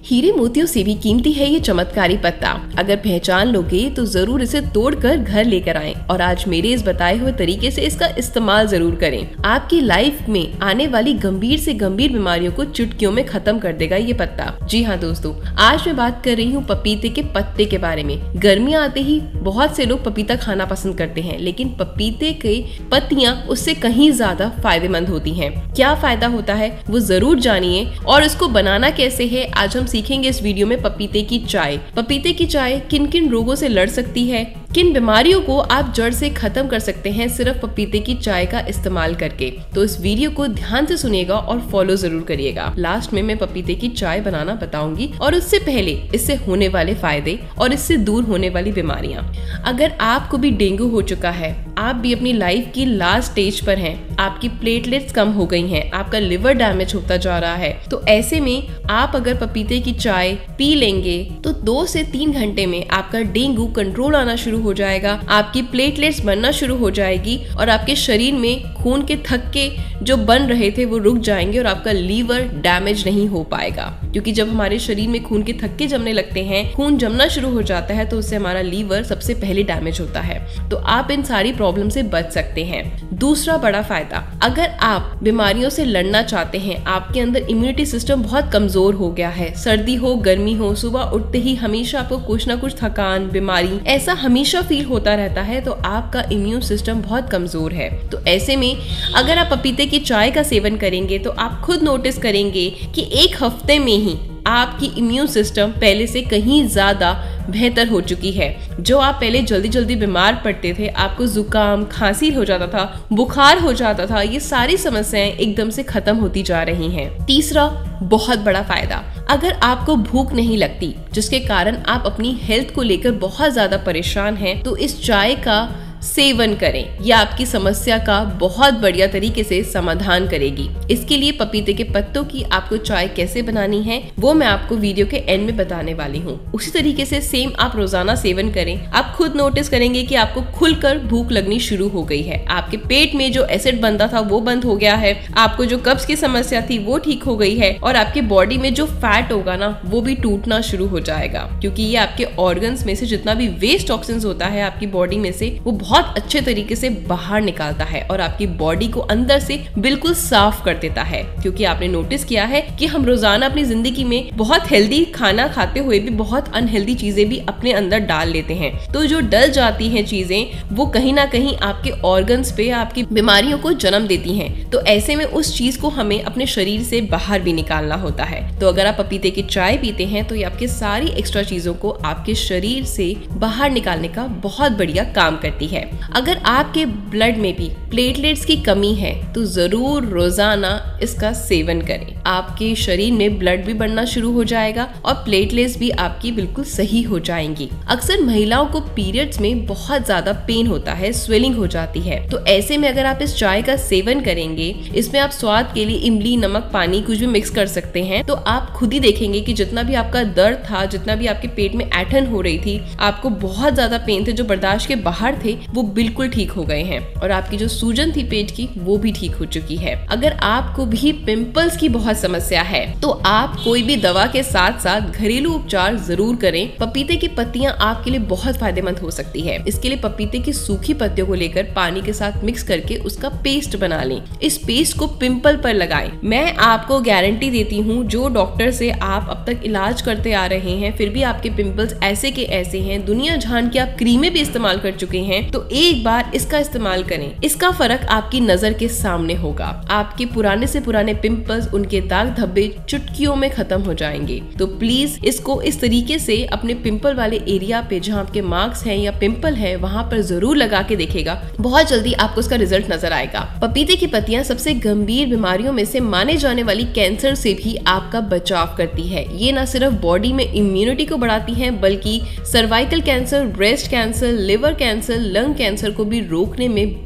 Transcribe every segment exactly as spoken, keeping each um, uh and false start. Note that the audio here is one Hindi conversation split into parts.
हीरे मोतियों से भी कीमती है ये चमत्कारी पत्ता। अगर पहचान लोगे तो जरूर इसे तोड़कर घर लेकर आएं और आज मेरे इस बताए हुए तरीके से इसका इस्तेमाल जरूर करें। आपकी लाइफ में आने वाली गंभीर से गंभीर बीमारियों को चुटकियों में खत्म कर देगा ये पत्ता। जी हाँ दोस्तों, आज मैं बात कर रही हूँ पपीते के पत्ते के बारे में। गर्मियाँ आते ही बहुत से लोग पपीता खाना पसंद करते हैं, लेकिन पपीते के पत्तियां उससे कहीं ज्यादा फायदेमंद होती हैं। क्या फायदा होता है वो जरूर जानिए और इसको बनाना कैसे है आज हम सीखेंगे इस वीडियो में। पपीते की चाय। पपीते की चाय किन किन रोगों से लड़ सकती है, किन बीमारियों को आप जड़ से खत्म कर सकते हैं सिर्फ पपीते की चाय का इस्तेमाल करके। तो इस वीडियो को ध्यान से सुनिएगा और फॉलो जरूर करिएगा। लास्ट में मैं पपीते की चाय बनाना बताऊंगी और उससे पहले इससे होने वाले फायदे और इससे दूर होने वाली बीमारियां। अगर आपको भी डेंगू हो चुका है, आप भी अपनी लाइफ की लास्ट स्टेज पर हैं, आपकी प्लेटलेट्स कम हो गई हैं, आपका लिवर डैमेज होता जा रहा है, तो ऐसे में आप अगर पपीते की चाय पी लेंगे तो दो से तीन घंटे में आपका डेंगू कंट्रोल आना शुरू हो जाएगा, आपकी प्लेटलेट्स बनना शुरू हो जाएगी और आपके शरीर में खून के थक्के जो बन रहे थे वो रुक जाएंगे और आपका लीवर डैमेज नहीं हो पाएगा। क्योंकि जब हमारे शरीर में खून के थक्के जमने लगते हैं, खून जमना शुरू हो जाता है, तो उससे हमारा लीवर सबसे पहले डैमेज होता है। तो आप इन सारी प्रॉब्लम से बच सकते हैं। दूसरा बड़ा फायदा, अगर आप बीमारियों से लड़ना चाहते हैं, आपके अंदर इम्यूनिटी सिस्टम बहुत कमजोर हो गया है, सर्दी हो गर्मी हो, सुबह उठते ही हमेशा आपको कुछ ना कुछ थकान बीमारी ऐसा हमेशा फील होता रहता है, तो आपका इम्यून सिस्टम बहुत कमजोर है। तो ऐसे में अगर आप पपीते की चाय का सेवन करेंगे तो आप खुद नोटिस करेंगे कि एक हफ्ते में ही आपकी इम्यून सिस्टम पहले से कहीं ज्यादा बेहतर हो चुकी है। जो आप पहले जल्दी जल्दी बीमार पड़ते थे, आपको जुकाम खांसी हो जाता था, बुखार हो जाता था, ये सारी समस्याएं एकदम से खत्म होती जा रही हैं। तीसरा बहुत बड़ा फायदा, अगर आपको भूख नहीं लगती जिसके कारण आप अपनी हेल्थ को लेकर बहुत ज्यादा परेशान हैं, तो इस चाय का सेवन करें। यह आपकी समस्या का बहुत बढ़िया तरीके से समाधान करेगी। इसके लिए पपीते के पत्तों की आपको चाय कैसे बनानी है वो मैं आपको वीडियो के एंड में बताने वाली हूँ। उसी तरीके से सेम आप रोजाना सेवन करें, आप खुद नोटिस करेंगे कि आपको खुलकर भूख लगनी शुरू हो गई है, आपके पेट में जो एसिड बनता था वो बंद हो गया है, आपको जो कब्ज की समस्या थी वो ठीक हो गई है और आपके बॉडी में जो फैट होगा ना वो भी टूटना शुरू हो जाएगा। क्योंकि ये आपके ऑर्गन्स में से जितना भी वेस्ट टॉक्सिन्स होता है आपकी बॉडी में से, वो बहुत अच्छे तरीके से बाहर निकालता है और आपकी बॉडी को अंदर से बिल्कुल साफ कर देता है। क्योंकि आपने नोटिस किया है कि हम रोजाना अपनी जिंदगी में बहुत हेल्दी खाना खाते हुए भी बहुत अनहेल्दी चीजें भी अपने अंदर डाल लेते हैं। तो जो डल जाती हैं चीजें वो कहीं ना कहीं आपके ऑर्गन्स पे आपकी बीमारियों को जन्म देती हैं। तो ऐसे में उस चीज को हमें अपने शरीर से बाहर भी निकालना होता है। तो अगर आप पपीते की चाय पीते हैं तो ये आपके सारी एक्स्ट्रा चीजों को आपके शरीर से बाहर निकालने का बहुत बढ़िया काम करती है। अगर आपके ब्लड में भी प्लेटलेट्स की कमी है तो जरूर रोजाना इसका सेवन करें। आपके शरीर में ब्लड भी बढ़ना शुरू हो जाएगा और प्लेटलेट्स भी आपकी बिल्कुल सही हो जाएंगी। अक्सर महिलाओं को पीरियड्स में बहुत ज्यादा पेन होता है, स्वेलिंग हो जाती है। तो ऐसे में अगर आप इस चाय का सेवन करेंगे, इसमें आप स्वाद के लिए इमली, नमक, पानी कुछ भी मिक्स कर सकते हैं, तो आप खुद ही देखेंगे कि जितना भी आपका दर्द था, जितना भी आपके पेट में ऐंठन हो रही थी, आपको बहुत ज्यादा पेन थे जो बर्दाश्त के बाहर थे, वो बिल्कुल ठीक हो गए हैं और आपकी जो सूजन थी पेट की वो भी ठीक हो चुकी है। अगर आपको भी पिंपल्स की बहुत समस्या है तो आप कोई भी दवा के साथ साथ घरेलू उपचार जरूर करें। पपीते की पत्तियां आपके लिए बहुत फायदेमंद हो सकती है। इसके लिए पपीते की सूखी पत्तियों को लेकर पानी के साथ मिक्स करके उसका पेस्ट बना लें। इस पेस्ट को पिंपल पर लगाएं। मैं आपको गारंटी देती हूँ, जो डॉक्टर से आप अब तक इलाज करते आ रहे हैं फिर भी आपके पिंपल्स ऐसे के ऐसे हैं, दुनिया जहान की आप क्रीमें भी इस्तेमाल कर चुके हैं, तो एक बार इसका इस्तेमाल करें। इसका फर्क आपकी नजर के सामने होगा। आपके पुराने से पुराने पिंपल्स, उनके दाग धब्बे चुटकियों में खत्म हो जाएंगे। तो प्लीज इसको इस तरीके से अपने पिंपल वाले एरिया पे जहाँ आपके मार्क्स हैं या पिंपल है वहाँ पर जरूर लगा के देखेगा। बहुत जल्दी आपको उसका रिजल्ट नजर आएगा। पपीते की पत्तियां सबसे गंभीर बीमारियों में से माने जाने वाली कैंसर से भी आपका बचाव करती है। ये न सिर्फ बॉडी में इम्यूनिटी को बढ़ाती है बल्कि cervical cancer, breast cancer, liver cancer, lung cancer को भी रोकने में बहुत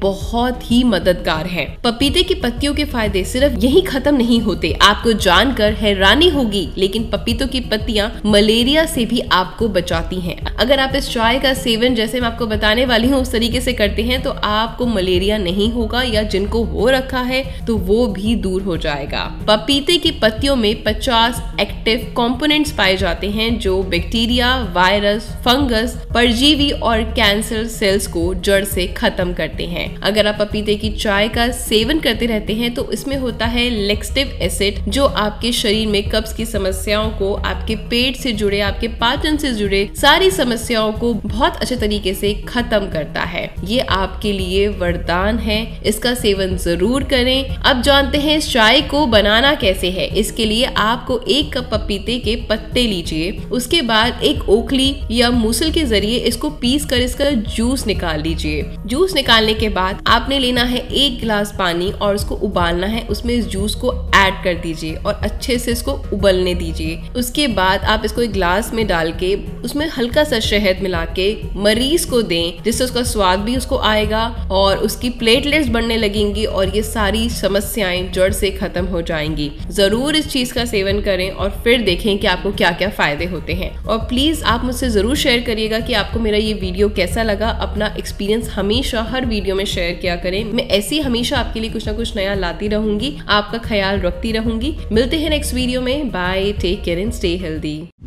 बहुत ही मददगार है। पपीते की पत्तियों के फायदे सिर्फ यही खत्म नहीं होते, आपको जानकर हैरानी होगी, लेकिन पपीतों की पत्तियां मलेरिया से भी आपको बचाती हैं। अगर आप इस चाय का सेवन जैसे मैं आपको बताने वाली हूँ उस तरीके से करते हैं तो आपको मलेरिया नहीं होगा, या जिनको हो रखा है तो वो भी दूर हो जाएगा। पपीते की पत्तियों में पचास एक्टिव कंपोनेंट्स पाए जाते हैं जो बैक्टीरिया, वायरस, फंगस, परजीवी और कैंसर सेल्स को जड़ से खत्म करते हैं। अगर आप पपीते की चाय का सेवन करते रहते हैं तो इसमें होता है लैक्टिक एसिड, जो आपके शरीर में कब्ज की समस्याओं को, आपके पेट से जुड़े, आपके पाचन से जुड़े सारी समस्याओं को बहुत अच्छे तरीके से खत्म करता है। ये आपके लिए वरदान है, इसका सेवन जरूर करें। अब जानते हैं इस चाय को बनाना कैसे है। इसके लिए आपको एक कप पपीते के पत्ते लीजिए, उसके बाद एक ओखली या मूसल के जरिए इसको पीस कर इसका जूस निकाल लीजिए। जूस निकालने के बाद आपने लेना है एक गिलास पानी और उसको उबालना है, उसमें इस जूस को ऐड कर दीजिए और अच्छे से इसको उबलने दीजिए। उसके बाद आप इसको एक ग्लास में डाल के उसमें हल्का सा शहद मिला के मरीज को दें, जिससे उसका स्वाद भी उसको आएगा और उसकी प्लेटलेट्स बढ़ने लगेंगी और ये सारी समस्याएं जड़ से खत्म हो जाएंगी। जरूर इस चीज का सेवन करें और फिर देखें कि आपको क्या क्या फायदे होते हैं। और प्लीज आप मुझसे जरूर शेयर करिएगा कि आपको मेरा ये वीडियो कैसा लगा। अपना एक्सपीरियंस हमेशा हर वीडियो में शेयर किया करें। मैं ऐसी हमेशा आपके लिए कुछ ना कुछ नया लाती रहूंगी, आपका ख्याल रखती रहूंगी। मिलते हैं नेक्स्ट वीडियो में। Bye, take care and stay healthy.